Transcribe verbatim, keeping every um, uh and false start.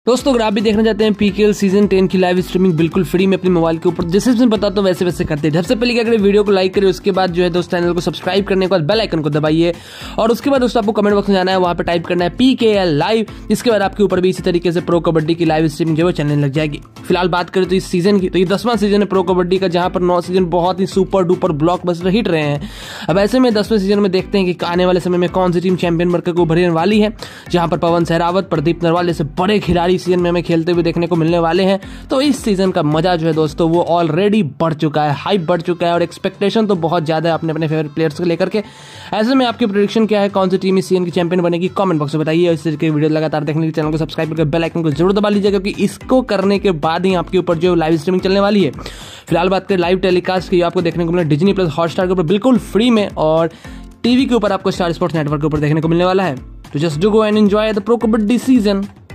दोस्तों अगर आप भी देखना चाहते हैं पीकेएल सीजन टेन की लाइव स्ट्रीमिंग बिल्कुल फ्री में अपने मोबाइल के ऊपर जैसे मैं बताता हूँ वैसे वैसे करते हैं। सबसे पहले क्या करें, वीडियो को लाइक करें, उसके बाद जो है दोस्त चैनल को सब्सक्राइब करने के बाद बेल आइकन को दबाइए और उसके बाद दोस्तों आपको कमेंट बॉक्स में जाना है, वहां पे टाइप करना है पीकेएल लाइव। इसके बाद आपके ऊपर भी इसी तरीके से प्रो कबड्डी की लाइव स्ट्रीमिंग जो है चलने लग जाएगी। फिलहाल बात करें तो इस सीजन की, तो ये दसवां सीजन है प्रो कबड्डी का, जहां पर नौ सीजन बहुत ही सुपर डुपर ब्लॉकबस्टर हिट रहे हैं। अब ऐसे में दसवें सीजन में देखते हैं कि आने वाले समय में कौन सी टीम चैंपियन बनकर को उभरने वाली है, जहां पर पवन सहरावत, प्रदीप नरवाल जैसे बड़े खिलाड़ी सीजन में हमें खेलते हुए देखने को मिलने वाले हैं। तो इस सीजन का मजा जो है दोस्तों वो ऑलरेडी बढ़ चुका है, हाइप बढ़ चुका है और एक्सपेक्टेशन तो बहुत ज्यादा है अपने अपने फेवरेट प्लेयर्स को लेकर के। ऐसे में आपकी प्रेडिक्शन क्या है, कौन सी टीम इस सीजन की चैंपियन बनेगी, कमेंट बॉक्स में बताइए। इस तरीके की वीडियो लगातार देखने के लिए चैनल को सब्सक्राइब करके बेल आइकन को जरूर दबा लीजिएगा, क्योंकि इसको करने के बाद ही आपके ऊपर जो लाइव स्ट्रीमिंग चलने वाली है। फिलहाल बात करें लाइव टेलीकास्ट की, आपको देखने को मिलेगा डिज्नी प्लस हॉटस्टार के ऊपर बिल्कुल फ्री में, और टीवी के ऊपर आपको स्टार स्पोर्ट्स नेटवर्क के ऊपर देखने को मिलने वाला है। तो just do go and enjoy the pro kabaddi season.